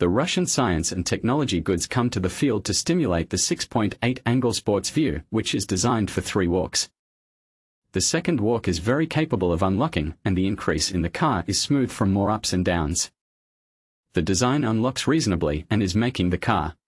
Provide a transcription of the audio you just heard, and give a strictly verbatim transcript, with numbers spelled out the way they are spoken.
The Russian science and technology goods come to the field to stimulate the six point eight angle sports view, which is designed for three walks. The second walk is very capable of unlocking, and the increase in the car is smooth from more ups and downs. The design unlocks reasonably and is making the car